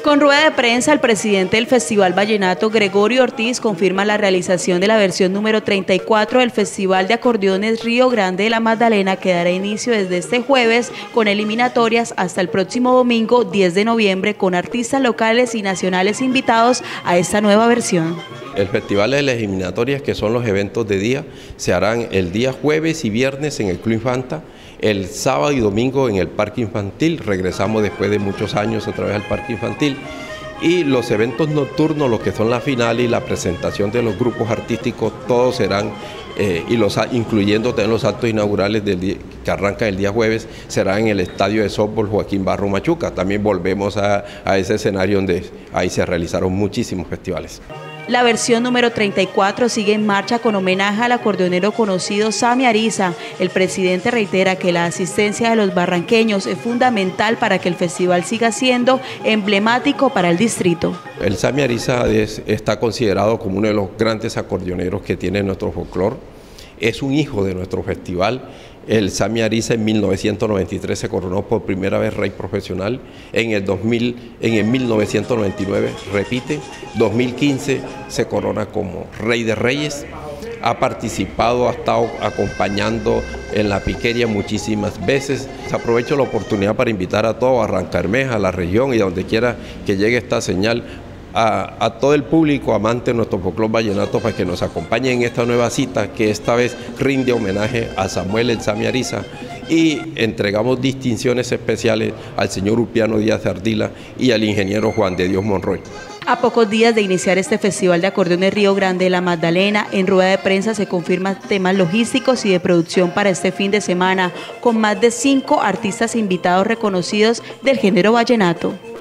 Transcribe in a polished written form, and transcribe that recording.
Con rueda de prensa, el presidente del Festival Vallenato, Gregorio Ortiz, confirma la realización de la versión número 34 del Festival de Acordeones Río Grande de la Magdalena, que dará inicio desde este jueves con eliminatorias hasta el próximo domingo 10 de noviembre con artistas locales y nacionales invitados a esta nueva versión. El Festival de las Eliminatorias, que son los eventos de día, se harán el día jueves y viernes en el Club Infanta, el sábado y domingo en el Parque Infantil. Regresamos después de muchos años otra vez al Parque Infantil. Y los eventos nocturnos, lo que son la final y la presentación de los grupos artísticos, todos serán, incluyendo también los actos inaugurales que arrancan el día jueves, será en el estadio de softball Joaquín Barro Machuca. También volvemos a ese escenario donde ahí se realizaron muchísimos festivales. La versión número 34 sigue en marcha con homenaje al acordeonero conocido Sammy Ariza. El presidente reitera que la asistencia de los barranqueños es fundamental para que el festival siga siendo emblemático para el distrito. El Sammy Ariza está considerado como uno de los grandes acordeoneros que tiene nuestro folclore. Es un hijo de nuestro festival. El Sammy Ariza en 1993 se coronó por primera vez rey profesional, en el 1999 repite, 2015 se corona como rey de reyes, ha participado, ha estado acompañando en la piquería muchísimas veces. Aprovecho la oportunidad para invitar a todo Barrancabermeja, a la región y a donde quiera que llegue esta señal, a todo el público amante de nuestro folclore vallenato para que nos acompañe en esta nueva cita que esta vez rinde homenaje a Samuel el Sammy Ariza y entregamos distinciones especiales al señor Ulpiano Díaz de Ardila y al ingeniero Juan de Dios Monroy. A pocos días de iniciar este Festival de Acordeones Río Grande de la Magdalena, en rueda de prensa se confirman temas logísticos y de producción para este fin de semana, con más de 5 artistas invitados reconocidos del género vallenato.